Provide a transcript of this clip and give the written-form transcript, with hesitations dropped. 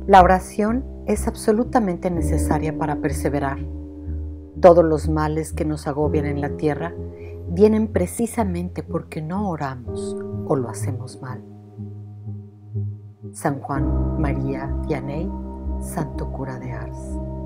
La oración es absolutamente necesaria para perseverar. Todos los males que nos agobian en la tierra vienen precisamente porque no oramos o lo hacemos mal. San Juan María Vianney, Santo Cura de Ars.